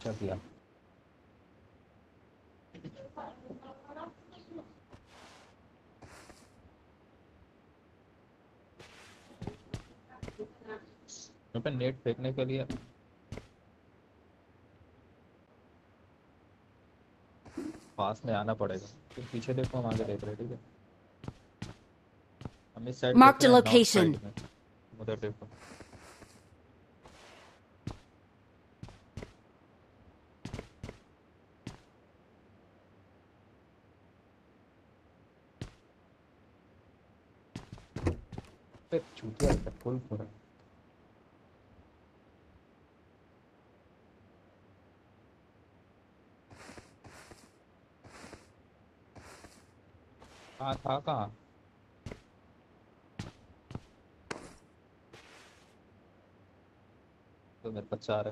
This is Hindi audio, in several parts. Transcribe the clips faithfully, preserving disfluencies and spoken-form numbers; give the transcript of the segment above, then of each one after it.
अच्छा किया। पे नेट फेंकने के लिए पास में आना पड़ेगा। फिर पीछे देखो, हम आगे देख रहे हैं, ठीक है। हम इस साइड देख Marked a रहे हैं, नॉर्थ location. साइड में। उधर देखो। पे चूतिया है, फुल पूरा। कहाँ था, कहाँ? तो मेरे पास चार है,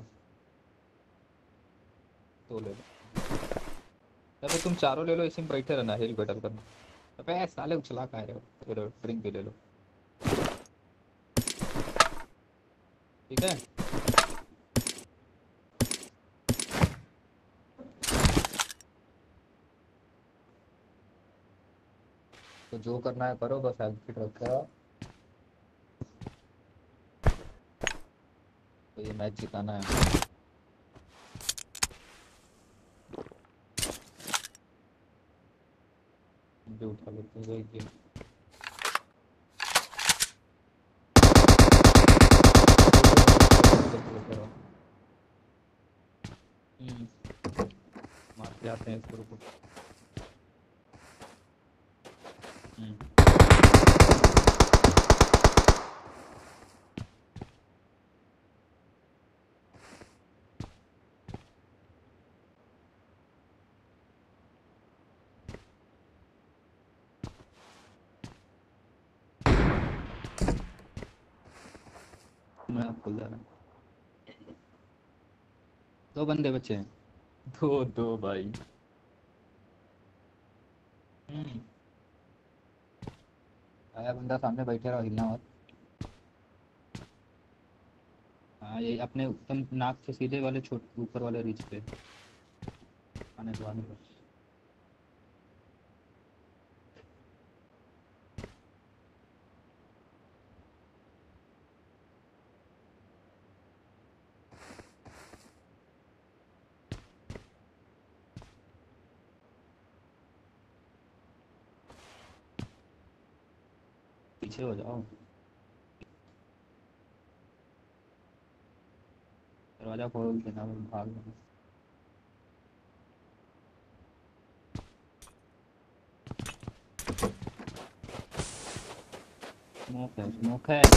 तो ले लो। अबे तुम चारों ले लो, इसी में बैठे रहना, हिल बैटल करना। अबे साले उछला कहाँ रहे हो? ड्रिंक भी ले लो, ठीक है। तो जो करना है करो, बस हेल्थ फिट रखा। तो ये मैच जिताना है। जो उठा लेते हैं वही गेम। मारते आते हैं इसको, रुको। मैं खुल जा रहा। दो बंदे बचे हैं, दो दो भाई। हम्म आया बंदा सामने बैठे रहो, हिलना मत। हाँ ये अपने एकदम नाक से सीधे वाले छोटे ऊपर वाले रीच पे आने दो, आने दो। पीछे हो जाओ, दरवाजा खोल देना, भाग देना। स्मोक है, स्मोक है।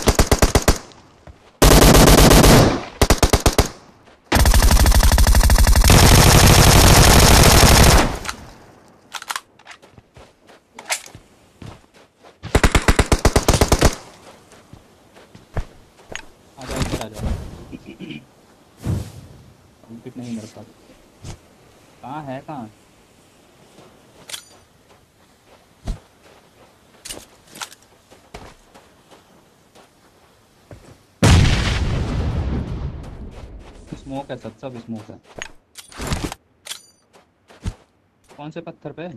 आ जाओ, इधर आ जाओ। कंप्लीट नहीं मेरे पास। कहाँ है, कहाँ? स्मोक है, सब सब स्मोक है। कौन से पत्थर पे?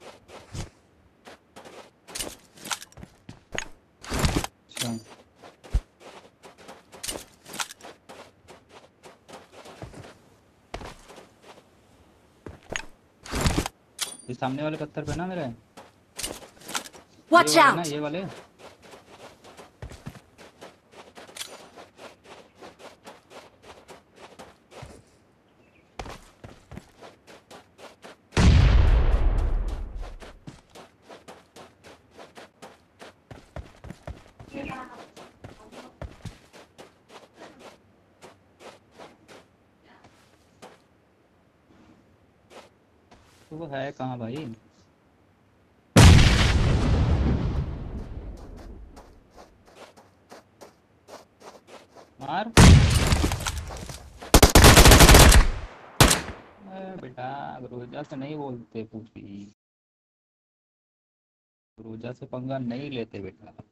अच्छा, ये सामने वाले पत्थर पे ना मेरे, ये Watch वाले ना, out! ये वाले। तो वो है कहाँ भाई? मार। अरे बेटा, रोजा से नहीं बोलते कुछ भी, रोजा से पंगा नहीं लेते बेटा।